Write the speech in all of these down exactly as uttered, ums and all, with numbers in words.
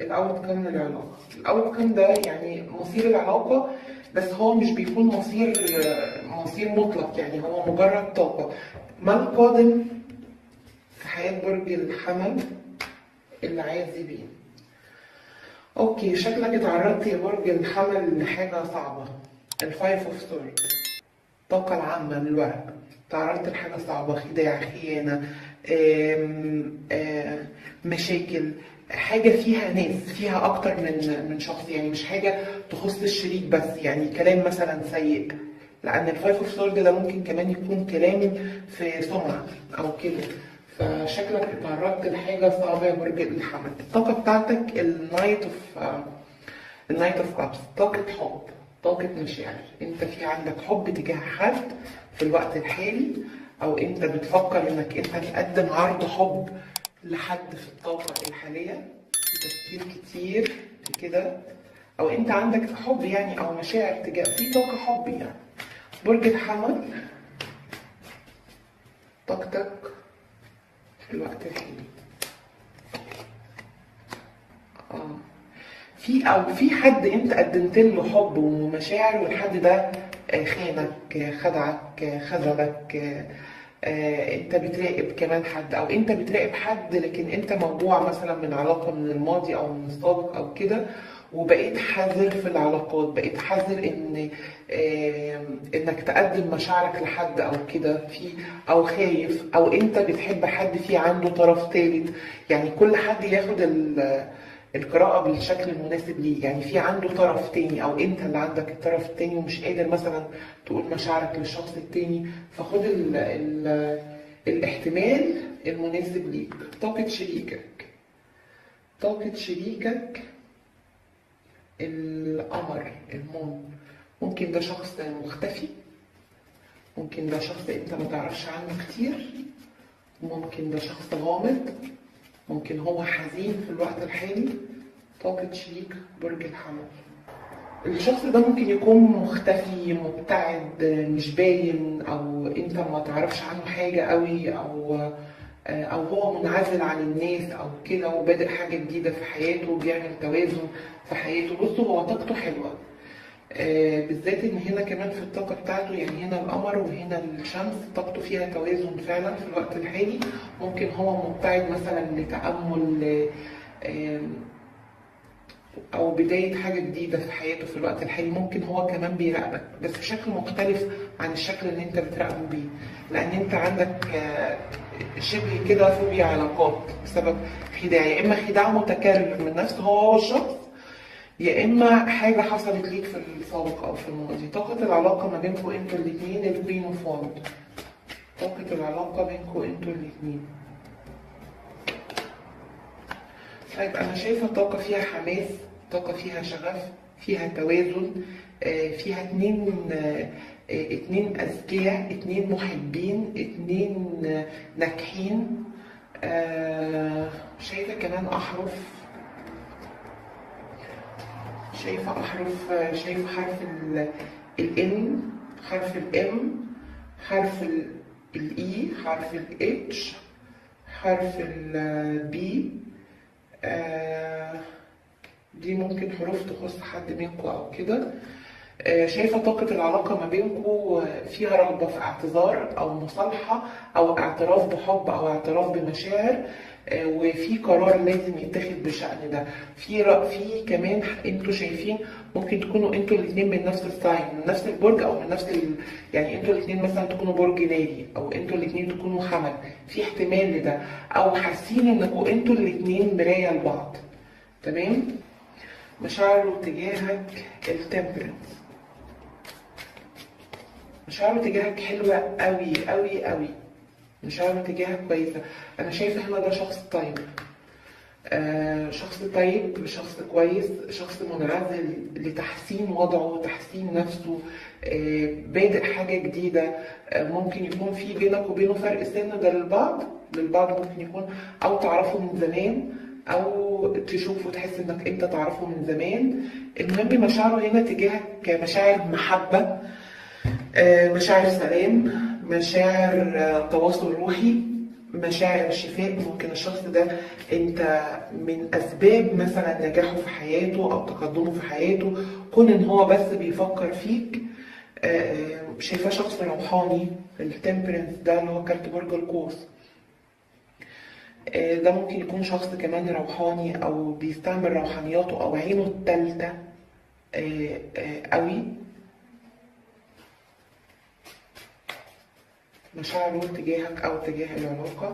الاوت كام للعلاقه. الاوت كام ده يعني مصير العلاقه، بس هو مش بيكون مصير مصير مطلق، يعني هو مجرد طاقه. ما القادم في حياه برج الحمل العازبين. اوكي، شكلك اتعرضت يا برج الحمل لحاجه صعبه. الفايف اوف سورد، الطاقه العامه للورق. تعرضت لحاجه صعبه، خداع، خيانه، آم آم مشاكل، حاجه فيها ناس، فيها اكتر من من شخص، يعني مش حاجه تخص الشريك بس، يعني كلام مثلا سيء، لان الفايف اوف سورد ده ممكن كمان يكون كلام في سمعه او كده. فشكلك اتعرضت لحاجه صعبه يا برج الحمل. الطاقه بتاعتك النايت اوف النايت اوف كابس، طاقه حب، طاقه مشاعر. انت في عندك حب تجاه حد في الوقت الحالي، او انت بتفكر انك انت تقدم عرض حب لحد في الطاقه الحاليه. في تفكير كتير في كده، او انت عندك حب يعني او مشاعر تجاه، في طاقه حب يعني. برج الحمل، طاقتك في الوقت الحالي اه في او في حد انت قدمت له حب ومشاعر، والحد ده خانك، خدعك، خذلك. آه، انت بتراقب كمان حد، او انت بتراقب حد، لكن انت موضوع مثلا من علاقه من الماضي او من السابق او كده، وبقيت حذر في العلاقات، بقيت حذر ان آه، انك تقدم مشاعرك لحد او كده، في او خايف، او انت بتحب حد في عنده طرف ثالث. يعني كل حد ياخد القراءة بالشكل المناسب ليه، يعني في عنده طرف تاني، او انت اللي عندك الطرف التاني ومش قادر مثلا تقول مشاعرك للشخص التاني، فخد ال ال الاحتمال المناسب ليك. طاقة شريكك، طاقة شريكك القمر، المون. ممكن ده شخص مختفي، ممكن ده شخص انت ما تعرفش عنه كتير، ممكن ده شخص غامض، ممكن هو حزين في الوقت الحالي. طاقة شريك برج الحمل، الشخص ده ممكن يكون مختفي، مبتعد، مش باين، او انت ما تعرفش عنه حاجة قوي، او او هو منعزل عن الناس او كده، وبادئ حاجة جديدة في حياته، بيعمل توازن في حياته. بصوا، هو طاقته حلوة، آه بالذات ان هنا كمان في الطاقة بتاعته، يعني هنا القمر وهنا الشمس، طاقته فيها توازن فعلا في الوقت الحالي. ممكن هو مبتعد مثلا لتأمل، آه او بداية حاجة جديدة في حياته في الوقت الحالي. ممكن هو كمان بيراقبك، بس بشكل مختلف عن الشكل اللي انت بتراقبه بيه، لان انت عندك آه شبه كده فوبيا علاقات بسبب خداع، يا اما خداع متكرر من نفس هو هو الشخص، يا اما حاجه حصلت ليك في السابق او في الماضي. طاقه العلاقه ما بينكم انتوا الاثنين الكوين اوف واند، طاقه العلاقه بينكم انتوا الاثنين. طيب انا شايفه طاقه فيها حماس، طاقه فيها شغف، فيها توازن، فيها اتنين اتنين اذكياء، اتنين محبين، اتنين ناجحين. شايفه كمان احرف، شايفة أحرف، شايفة حرف ال N، حرف ال M، حرف ال E، حرف ال H، حرف ال B. آه دي ممكن حروف تخص حد منكم أو كده. آه شايفة طاقة العلاقة ما بينكم فيها رغبة في اعتذار أو مصالحة أو اعتراف بحب أو اعتراف بمشاعر، وفي قرار لازم يتاخد بشأن ده. في في كمان انتوا شايفين ممكن تكونوا انتوا الاثنين من نفس الساين، من نفس البرج، او من نفس ال... يعني انتوا الاثنين مثلا تكونوا برج ناري، او انتوا الاثنين تكونوا حمل، في احتمال لده، او حاسين انكم انتوا الاثنين مرايه لبعض. تمام. مشاعره تجاهك التمبرنس، مشاعره تجاهك حلوه قوي قوي قوي، مشاعره تجاهك كويسه. انا شايفه هنا ده شخص طيب، آه شخص طيب، شخص كويس، شخص منعزل لتحسين وضعه، تحسين نفسه، آه بادئ حاجه جديده. آه ممكن يكون في بينك وبينه فرق سن، ده للبعض للبعض ممكن يكون، او تعرفه من زمان، او تشوفه تحس انك انت تعرفه من زمان. المهم مشاعره هنا تجاهك مشاعر محبه، آه مشاعر سلام، مشاعر آه تواصل روحي، مشاعر شفاء. ممكن الشخص ده انت من اسباب مثلا نجاحه في حياته او تقدمه في حياته كون ان هو بس بيفكر فيك. آه، شايفاه شخص روحاني. التمبرنس ده اللي هو كارت برج القوس، آه، ده ممكن يكون شخص كمان روحاني او بيستعمل روحانياته او عينه التالتة آه، آه، قوي. مشاعره تجاهك او تجاه العلاقة.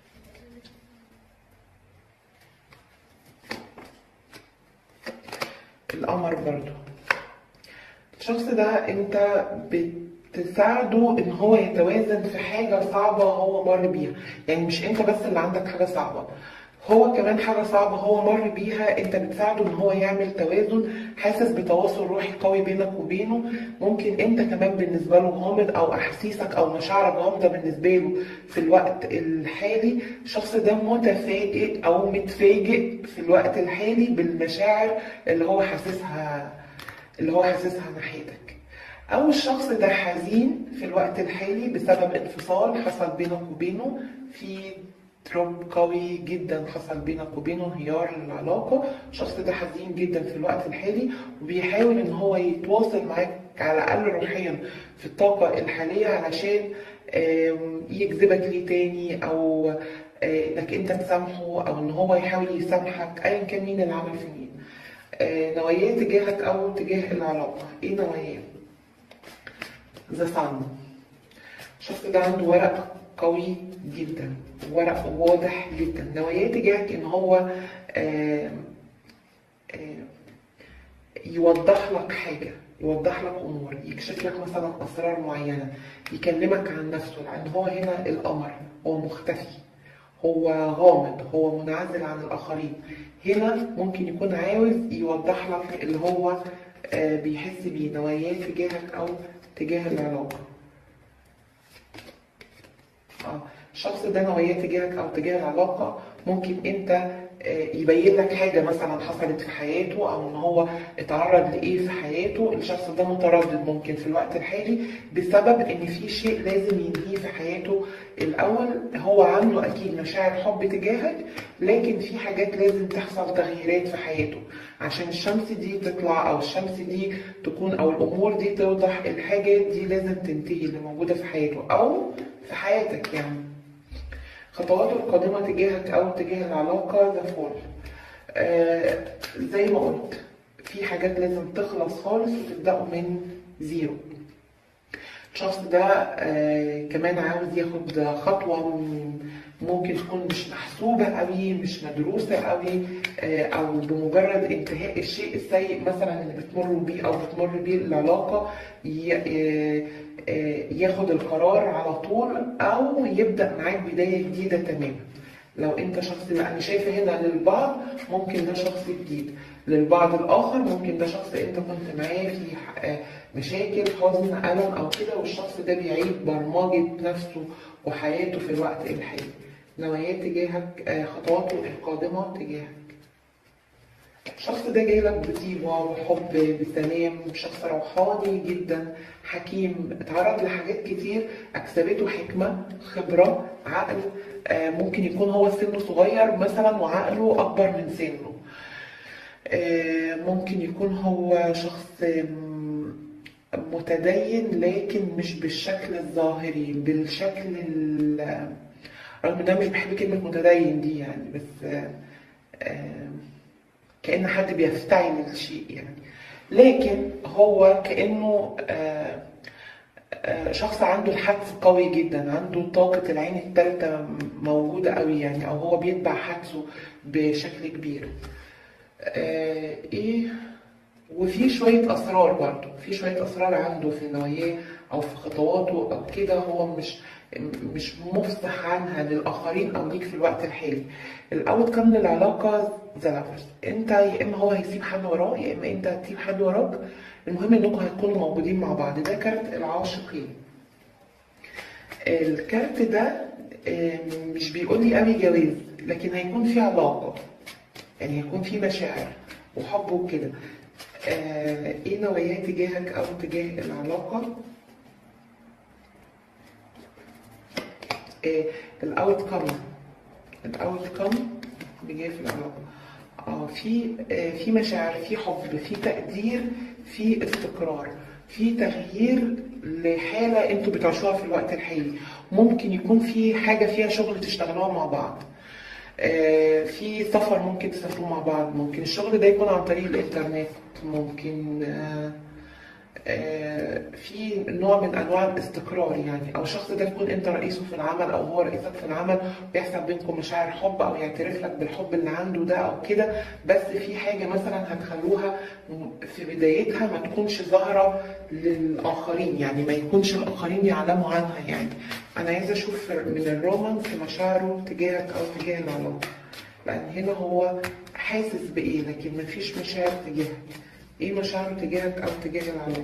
القمر برضو، الشخص ده انت بتساعده ان هو يتوازن في حاجة صعبة هو مر بيها. يعني مش انت بس اللي عندك حاجة صعبة، هو كمان حاجة صعبة هو مر بيها، انت بتساعده ان هو يعمل توازن. حاسس بتواصل روحي قوي بينك وبينه. ممكن انت كمان بالنسبة له غامض او احاسيسك او مشاعرك غامضة بالنسبة له في الوقت الحالي. الشخص ده متفاجئ او متفاجئ في الوقت الحالي بالمشاعر اللي هو حاسسها اللي هو حاسسها ناحيتك. او الشخص ده حزين في الوقت الحالي بسبب انفصال حصل بينك وبينه، في دروب قوي جدا حصل بينك وبينه، انهيار للعلاقة. الشخص ده حزين جدا في الوقت الحالي وبيحاول ان هو يتواصل معاك على الاقل روحيا في الطاقة الحالية علشان يجذبك ليه تاني، او انك انت تسامحه، او ان هو يحاول يسامحك، ايا كان مين اللي عمل في مين. نواياه تجاهك او تجاه العلاقة، ايه نواياه؟ ذا صن. الشخص ده عنده ورق قوي جدا، ورق واضح جدا. نواياه تجاهك ان هو آآ آآ يوضح لك حاجة، يوضح لك امور، يكشف لك مثلا اسرار معينة، يكلمك عن نفسه. لان هو هنا القمر، هو مختفي، هو غامض، هو منعزل عن الاخرين. هنا ممكن يكون عاوز يوضح لك اللي هو بيحس بيه. نواياه تجاهك او تجاه العلاقة. اه الشخص ده نواياه تجاهك او تجاه العلاقة ممكن انت يبين لك حاجة مثلا حصلت في حياته، او ان هو اتعرض لايه في حياته. الشخص ده متردد ممكن في الوقت الحالي بسبب ان في شيء لازم ينهيه في حياته الاول. هو عنده اكيد مشاعر حب تجاهك، لكن في حاجات لازم تحصل تغييرات في حياته عشان الشمس دي تطلع، او الشمس دي تكون، او الامور دي توضح. الحاجات دي لازم تنتهي اللي موجودة في حياته او في حياتك يعني. خطواته القادمة تجاهك أو تجاه العلاقة ذا فول. آه زي ما قلت في حاجات لازم تخلص خالص وتبدأوا من زيرو. الشخص ده آه كمان عاوز ياخد خطوة ممكن تكون مش محسوبة قوي، مش مدروسة قوي، آه أو بمجرد انتهاء الشيء السيء مثلا اللي بتمروا بيه أو بتمر بيه العلاقة ياخد القرار على طول، او يبدأ معاك بداية جديدة تماما. لو انت شخص، لا انا شايفه هنا للبعض ممكن ده شخص جديد، للبعض الاخر ممكن ده شخص انت كنت معاه في مشاكل، حزن، الم او كده، والشخص ده بيعيد برمجة نفسه وحياته في الوقت الحالي. نواياه تجاهك، خطواته القادمة تجاهك. الشخص ده جاي لك بطيبة وحب بسلام، شخص روحاني جدا، حكيم، اتعرض لحاجات كتير اكسبته حكمة، خبرة، عقل. آه ممكن يكون هو سنه صغير مثلا وعقله اكبر من سنه. آه ممكن يكون هو شخص متدين لكن مش بالشكل الظاهري، بالشكل رغم ان انا مش بحب كلمة متدين دي يعني، بس آه آه كأن حد بيفتعل الشيء يعني. لكن هو كأنه آآ آآ شخص عنده الحدس قوي جدا، عنده طاقة العين الثالثة موجودة قوي يعني، او هو بيتبع حدسه بشكل كبير. ايه وفي شوية اسرار برضه، في شوية اسرار عنده في نواياه او في خطواته او كده، هو مش مش مفصح عنها للاخرين او ليك في الوقت الحالي. الاوت كم للعلاقه ذا لافرز، انت يا اما هو هيسيب حد وراه يا اما انت هتسيب حد وراك، المهم انكم هتكونوا موجودين مع بعض. ده كارت العاشقين. الكارت ده مش بيقول لي قوي جواز، لكن هيكون في علاقه، يعني هيكون في مشاعر وحب وكده. ايه نواياه تجاهك او تجاه العلاقه؟ الاوت كم الاوت كم بيجي في العلاقه. اه في آه في مشاعر، في حب، في تقدير، في استقرار، في تغيير لحاله انتوا بتعيشوها في الوقت الحالي. ممكن يكون في حاجه فيها شغل تشتغلوها مع بعض، آه في سفر ممكن تسافروا مع بعض، ممكن الشغل ده يكون عن طريق الانترنت، ممكن آه آه، في نوع من انواع الاستقرار يعني، او الشخص ده يكون انت رئيسه في العمل او هو رئيسك في العمل، بيحصل بينكم مشاعر حب او يعترف لك بالحب اللي عنده ده او كده. بس في حاجه مثلا هتخلوها في بدايتها ما تكونش ظاهره للاخرين، يعني ما يكونش الاخرين يعلموا عنها. يعني انا عايزه اشوف من الرومانس مشاعره تجاهك او تجاه العلاقه، لان هنا هو حاسس بايه لكن مفيش مشاعر تجاهك. ايه مشاعره تجاهك او تجاه العلاقه؟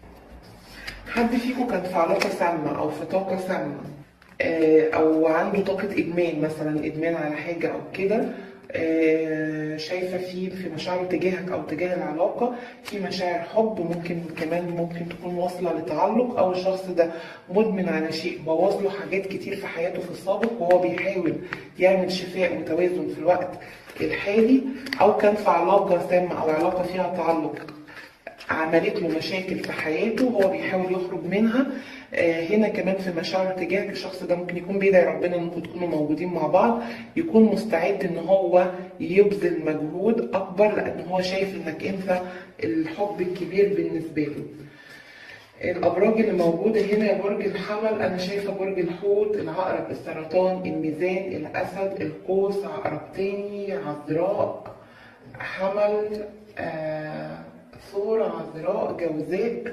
حد فيكم كان في علاقه سامه او في طاقه سامه، آه، او عنده طاقه ادمان مثلا، ادمان على حاجه او كده. آه، شايفه فيه في مشاعره تجاهك او تجاه العلاقه في مشاعر حب، ممكن كمان ممكن تكون واصله لتعلق، او الشخص ده مدمن على شيء بوظ له حاجات كتير في حياته في السابق، وهو بيحاول يعمل شفاء وتوازن في الوقت الحالي، او كان في علاقه سامه او علاقه فيها تعلق عملت له مشاكل في حياته وهو بيحاول يخرج منها. آه هنا كمان في مشاعر تجاهك الشخص ده ممكن يكون بيدعي ربنا انكم تكونوا موجودين مع بعض، يكون مستعد ان هو يبذل مجهود اكبر لان هو شايف انك انت الحب الكبير بالنسبه له. الابراج اللي موجوده هنا برج الحمل، انا شايفه برج الحوت، العقرب، السرطان، الميزان، الاسد، القوس، عقرب تاني، عذراء، حمل، آه ثور، عذراء، جوزاء.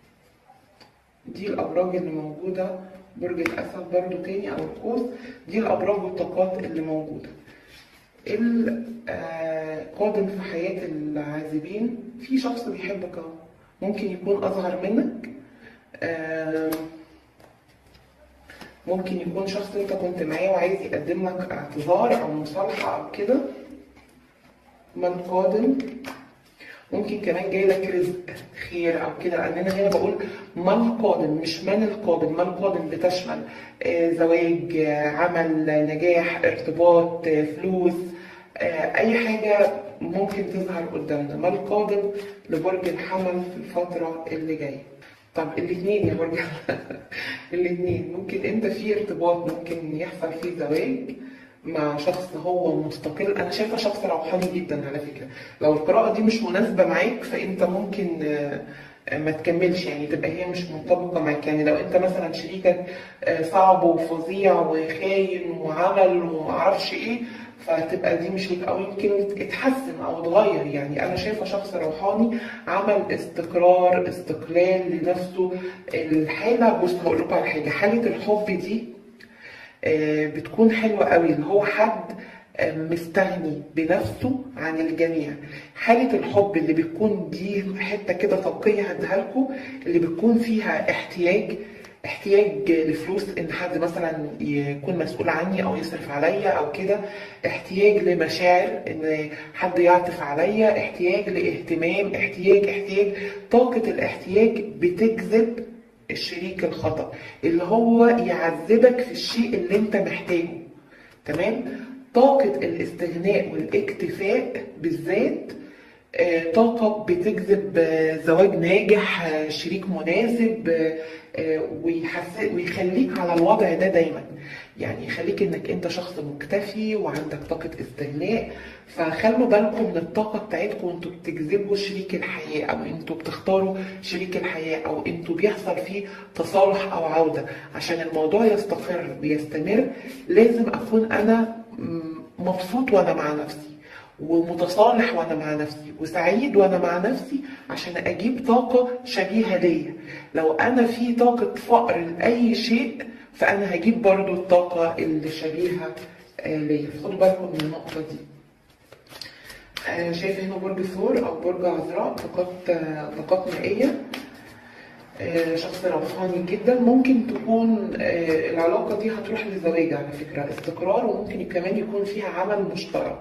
دي الابراج اللي موجوده. برج الاسد برضو تاني او القوس. دي الابراج والطاقات اللي موجوده. القادم في حياه العازبين، في شخص بيحبك اهو، ممكن يكون اصغر منك، ممكن يكون شخص انت كنت معاه وعايز يقدم لك اعتذار او مصالحه او كده. ما القادم ممكن كمان جاي لك رزق خير او كده، لان انا هنا بقول ما القادم مش من القادم. ما القادم بتشمل آه زواج، آه عمل، نجاح، ارتباط، آه فلوس، آه اي حاجه ممكن تظهر قدامنا. ما القادم لبرج الحمل في الفتره اللي جايه. طب الاثنين يا برج الاثنين ممكن انت في ارتباط، ممكن يحصل فيه زواج مع شخص هو مستقل. انا شايفه شخص روحاني جدا على فكره. لو القراءه دي مش مناسبه معاك فانت ممكن ما تكملش، يعني تبقى هي مش منطبقه معاك. يعني لو انت مثلا شريكك صعب وفظيع وخاين وعمل ومعرفش ايه، فتبقى دي مش ليك، او يمكن اتحسن او اتغير. يعني انا شايفه شخص روحاني عمل استقرار، استقلال لنفسه. الحاله، بص هقول لكم على حاجه، حاله الحب دي بتكون حلوة قوي، اللي هو حد مستغني بنفسه عن الجميع. حالة الحب اللي بتكون دي حتة كده طاقية هديها لكم، اللي بتكون فيها احتياج احتياج لفلوس، ان حد مثلا يكون مسؤول عني او يصرف عليا او كده، احتياج لمشاعر ان حد يعطف عليا، احتياج لاهتمام، احتياج احتياج طاقة الاحتياج بتجذب الشريك الخطأ اللي هو يعذبك في الشيء اللي انت محتاجه. تمام؟ طاقة الاستغناء والاكتفاء بالذات آه، طاقة بتجذب آه، زواج ناجح، آه، شريك مناسب، ويحس ويخليك على الوضع ده دايما. يعني يخليك انك انت شخص مكتفي وعندك طاقة استغناء. فخلوا بالكم من الطاقة بتاعتكم وانتوا بتجذبوا شريك الحياة، او انتوا بتختاروا شريك الحياة، او انتوا بيحصل فيه تصالح او عودة. عشان الموضوع يستقر ويستمر لازم اكون انا مبسوط وانا مع نفسي، ومتصالح وانا مع نفسي، وسعيد وانا مع نفسي، عشان اجيب طاقة شبيهة ليا. لو انا في طاقة فقر لاي شيء فانا هجيب برضو الطاقة اللي شبيهة ليا. خدوا بالكم من النقطة دي. شايفة هنا برج ثور او برج عذراء، طاقات طاقات مائية. شخص روحاني جدا. ممكن تكون العلاقة دي هتروح لزواج على فكرة، استقرار، وممكن كمان يكون فيها عمل مشترك.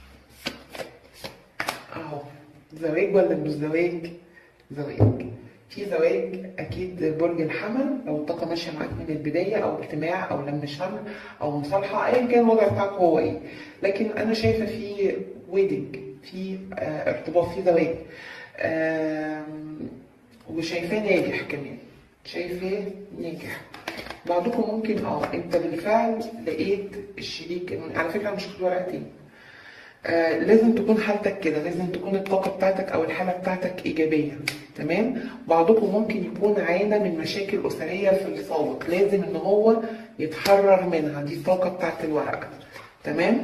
اهو زواج ولا مش زواج؟ زواج. في زواج اكيد برج الحمل، لو الطاقه ماشيه معاك من البدايه، او اجتماع او لم شمل او مصالحه، ايا كان الوضع بتاعك هو ايه. لكن انا شايفه في ويدنج، في آه ارتباط، في زواج، آه وشايفاه ناجح كمان، شايفاه ناجح. بعضكم ممكن اه انت بالفعل لقيت الشريك. على فكره مش خد ورقتين، آه لازم تكون حالتك كده، لازم تكون الطاقة بتاعتك أو الحالة بتاعتك إيجابية. تمام. بعضكم ممكن يكون عانى من مشاكل أسرية في السابق، لازم إن هو يتحرر منها، دي الطاقة بتاعت الورقة. تمام.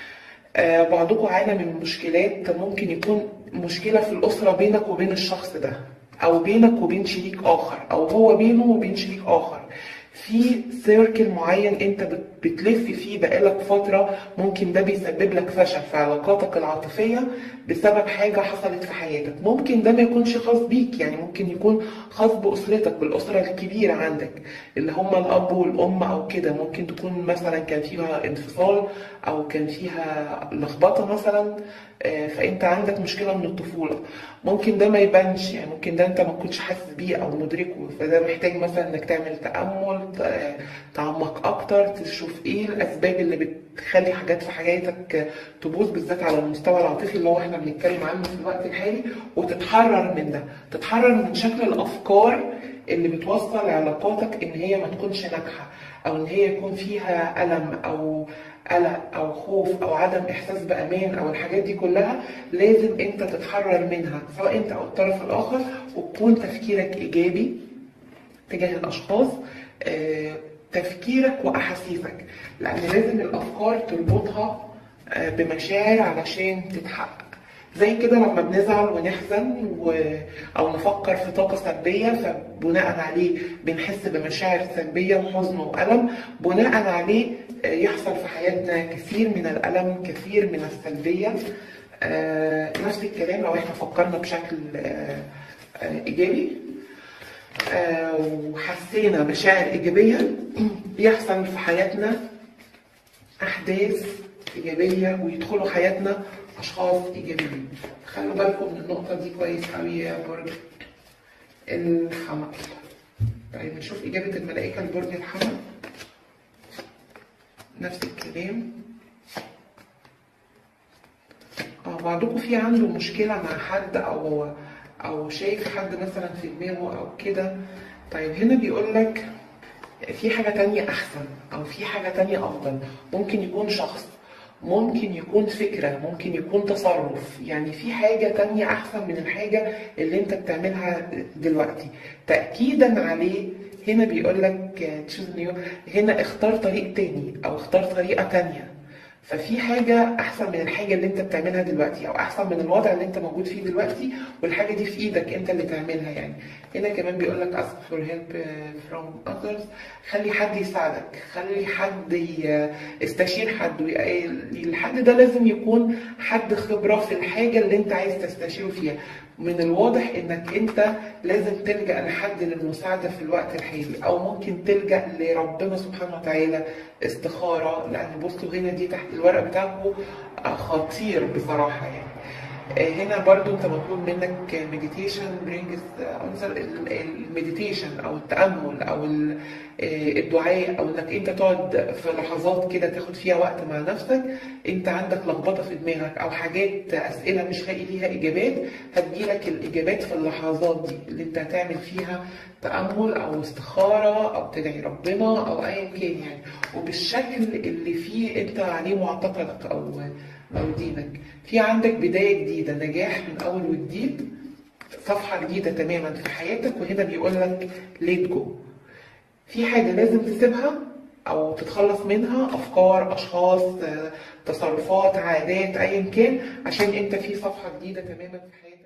آه بعضكم عانى من مشكلات، ممكن يكون مشكلة في الأسرة بينك وبين الشخص ده، أو بينك وبين شريك آخر، أو هو بينه وبين شريك آخر. في سيركل معين انت بتلف فيه بقالك فترة، ممكن ده بيسبب لك فشل في علاقاتك العاطفية بسبب حاجة حصلت في حياتك. ممكن ده ما يكونش خاص بيك، يعني ممكن يكون خاص بأسرتك، بالأسرة الكبيرة عندك اللي هم الأب والأم أو كده. ممكن تكون مثلا كان فيها انفصال أو كان فيها لخبطة مثلا، فأنت عندك مشكلة من الطفولة. ممكن ده ما يبانش، يعني ممكن ده أنت ما كنتش حاسس بيه أو مدركه، فده محتاج مثلا إنك تعمل تأمل، تعمق أكتر، تشوف إيه الأسباب اللي بتخلي حاجات في حياتك تبوظ، بالذات على المستوى العاطفي اللي هو إحنا بنتكلم عنه في الوقت الحالي، وتتحرر من ده، تتحرر من شكل الأفكار اللي بتوصل علاقاتك إن هي ما تكونش ناجحة، أو إن هي يكون فيها ألم أو قلق او خوف او عدم احساس بامان، او الحاجات دي كلها لازم انت تتحرر منها، سواء انت او الطرف الاخر، وتكون تفكيرك ايجابي تجاه الاشخاص، آه، تفكيرك واحاسيسك، لان لازم الافكار تربطها آه، بمشاعر علشان تتحقق. زي كده لما بنزعل ونحزن و... او نفكر في طاقه سلبيه، فبناء عليه بنحس بمشاعر سلبيه وحزن والم، بناء عليه يحصل في حياتنا كثير من الالم، كثير من السلبيه. آه نفس الكلام لو احنا فكرنا بشكل آه آه ايجابي آه وحسينا مشاعر ايجابيه، يحصل في حياتنا احداث ايجابيه ويدخلوا حياتنا اشخاص ايجابيين. خلوا بالكم من النقطه دي كويس قوي يا برج الحمل. طيب نشوف اجابه الملائكه لبرج الحمل. نفس الكلام. اه بعضكم في عنده مشكله مع حد، او او شايف حد مثلا في دماغه او كده. طيب هنا بيقول لك في حاجه تانية احسن، او في حاجه تانية افضل. ممكن يكون شخص، ممكن يكون فكرة، ممكن يكون تصرف، يعني في حاجة تانية أحسن من الحاجة اللي أنت بتعملها دلوقتي. تأكيدا عليه هنا بيقول لك تشوز نيو، هنا اختار طريق تاني أو اختار طريقة تانية. ففي حاجة أحسن من الحاجة اللي أنت بتعملها دلوقتي، أو أحسن من الوضع اللي أنت موجود فيه دلوقتي، والحاجة دي في إيدك أنت اللي تعملها. يعني هنا كمان بيقول لك ask for help from others، خلي حد يساعدك، خلي حد يستشير حد، الحد ده لازم يكون حد خبرة في الحاجة اللي أنت عايز تستشيره فيها. من الواضح انك انت لازم تلجأ لحد للمساعدة في الوقت الحالي، او ممكن تلجأ لربنا سبحانه وتعالى استخارة، لان بصوا هنا دي تحت الورق بتاعكم خطير بصراحة. يعني هنا برضو انت مطلوب منك مديتيشن برينجز انسر، المديتيشن او التأمل او الدعاء، او انك انت تقعد في لحظات كده تاخد فيها وقت مع نفسك. انت عندك لخبطه في دماغك او حاجات اسئله مش لاقي ليها اجابات، هتجيلك الاجابات في اللحظات دي اللي انت هتعمل فيها تأمل او استخاره او تدعي ربنا او ايا كان يعني، وبالشكل اللي فيه انت عليه معتقدك او او دينك. في عندك بدايه جديده، نجاح من اول وجديد، صفحه جديده تماما في حياتك. وهنا بيقول لك ليت جو، في حاجه لازم تسيبها او تتخلص منها، افكار، اشخاص، تصرفات، عادات، ايا كان، عشان انت في صفحه جديده تماما في حياتك.